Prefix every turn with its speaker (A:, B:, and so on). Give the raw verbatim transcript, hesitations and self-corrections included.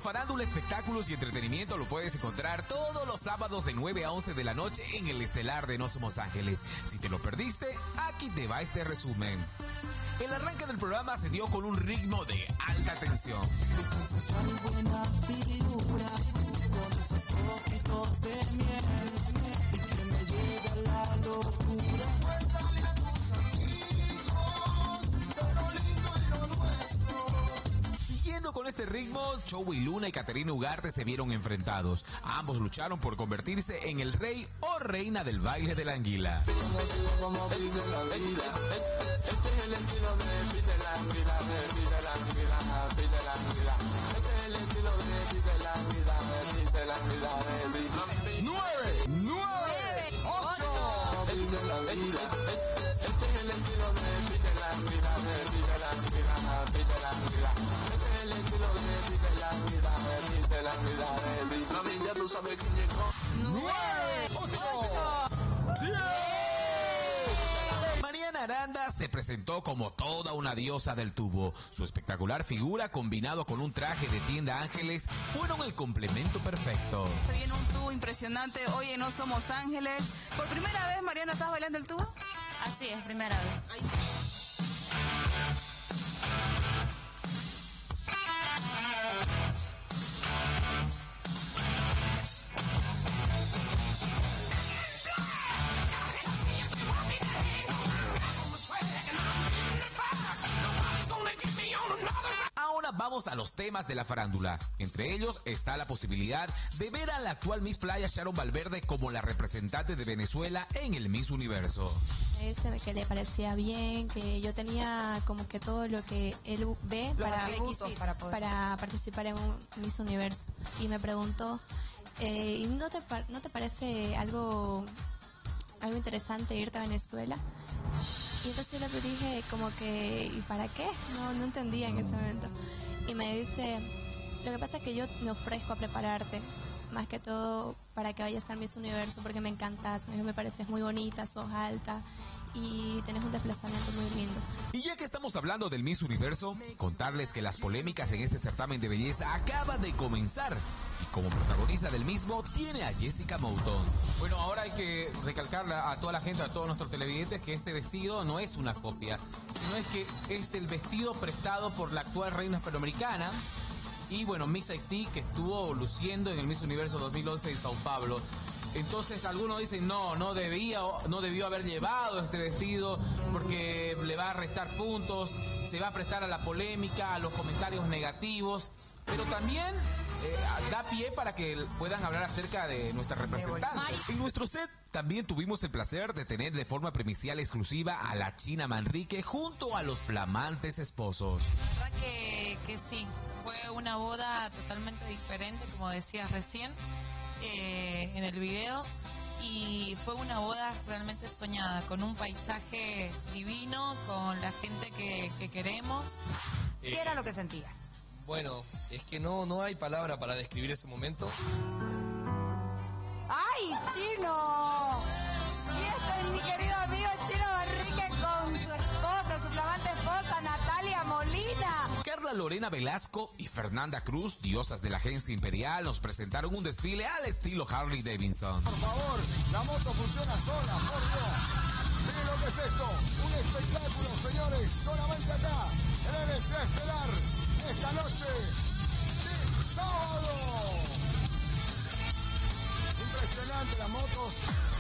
A: farándula, espectáculos y entretenimiento lo puedes encontrar todos los sábados de nueve a once de la noche en el estelar de No Somos Ángeles. Si te lo perdiste, aquí te va este resumen. El arranque del programa se dio con un ritmo de alta tensión.
B: Buena figura, con esos ojitos de miel, y que me lleve a la locura. Cuéntale a tus amigos de lo lindo y lo nuestro.
A: Siguiendo con este ritmo, Joey Luna y Caterina Ugarte se vieron enfrentados. Ambos lucharon por convertirse en el rey o reina del baile de la anguila.
B: Este es el estilo de Pide la Anguila, de Pide la Anguila, Pide la Anguila. Este es el estilo de Pide la Anguila, de Pide la Anguila, de Pide la Anguila.
A: ¡Nueve! ¡Nueve! ¡Ocho!
B: Pide la Anguila. Este es el estilo de Pide la Anguila, de Pide la Anguila, Pide la Anguila. Este es el estilo de Pide la Anguila, de Pide la Anguila, de Pide la Anguila. Tú sabes quién llegó.
A: ¡Nueve! ¡Ocho! ¡Diez! Mariana Aranda se presentó como toda una diosa del tubo. Su espectacular figura combinado con un traje de tienda Ángeles fueron el complemento perfecto.
C: Se viene un tubo impresionante. Oye, No Somos Ángeles. ¿Por primera vez, Mariana, estás bailando el tubo?
D: Así es, primera vez.
C: Ay.
A: Ahora vamos a los temas de la farándula. Entre ellos está la posibilidad de ver a la actual Miss Playa Sharon Valverde como la representante de Venezuela en el Miss Universo.
E: Ese que le parecía bien, que yo tenía como que todo lo que él ve para,
D: para, poder.
E: para participar en un Miss Universo. Y me preguntó, eh, ¿y no te, no te parece algo, algo interesante irte a Venezuela? Y entonces yo le dije como que, ¿y para qué? No, no entendía en ese momento. Y me dice, lo que pasa es que yo me ofrezco a prepararte, más que todo para que vayas al Miss Universo, porque me encantas, me pareces muy bonita, sos alta y tenés un desplazamiento muy lindo.
A: Y ya que estamos hablando del Miss Universo, contarles que las polémicas en este certamen de belleza acaban de comenzar. Y como protagonista del mismo tiene a Jessica Mouton.
F: Bueno, ahora hay que recalcarle a toda la gente, a todos nuestros televidentes, que este vestido no es una copia, sino es que es el vestido prestado por la actual reina hispanoamericana y, bueno, Miss Haití, que estuvo luciendo en el Miss Universo dos mil once en Sao Paulo. Entonces algunos dicen, no, no debía, no debió haber llevado este vestido porque le va a restar puntos, se va a prestar a la polémica, a los comentarios negativos, pero también eh, da pie para que puedan hablar acerca de nuestra representante.
A: En nuestro set también tuvimos el placer de tener de forma primicial exclusiva a la China Manrique junto a los flamantes esposos.
G: La verdad que, que sí, fue una boda totalmente diferente, como decías recién. Eh, en el video, y fue una boda realmente soñada, con un paisaje divino, con la gente que, que queremos.
D: ¿Qué eh, era lo que sentías?
H: Bueno, es que no, no hay palabra para describir ese momento.
D: ¡Ay, Chino! Y este es mi querido amigo Chino Manrique con su esposa, su flamante esposa, Natalia Molina.
A: Carla Lorena Velasco y Fernanda Cruz, diosas de la agencia imperial, nos presentaron un desfile al estilo Harley Davidson.
I: Por favor, la moto funciona sola, por Dios. Miren lo que es esto, un espectáculo, señores, solamente acá, en el S A Estelar, esta noche de sábado. Impresionante las motos.